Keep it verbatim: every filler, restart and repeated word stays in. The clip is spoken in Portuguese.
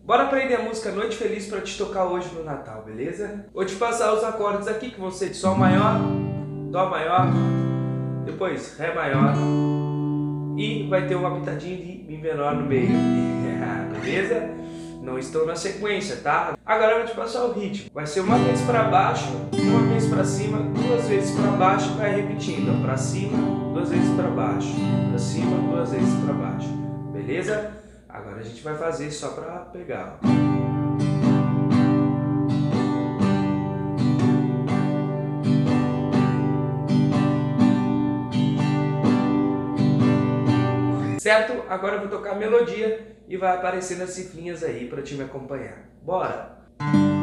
Bora aprender a música Noite Feliz para te tocar hoje no Natal, beleza? Vou te passar os acordes aqui que vão ser de Sol maior, Dó maior, depois Ré maior e vai ter uma pitadinha de Mi menor no meio, beleza? Não estou na sequência, tá? Agora eu vou te passar o ritmo. Vai ser uma vez para baixo, uma vez para cima, duas vezes para baixo, vai repetindo. Para cima, duas vezes para baixo, para cima, duas vezes para baixo, beleza? Agora a gente vai fazer só para pegar. Certo? Agora eu vou tocar a melodia e vai aparecendo as cifrinhas aí para te me acompanhar. Bora!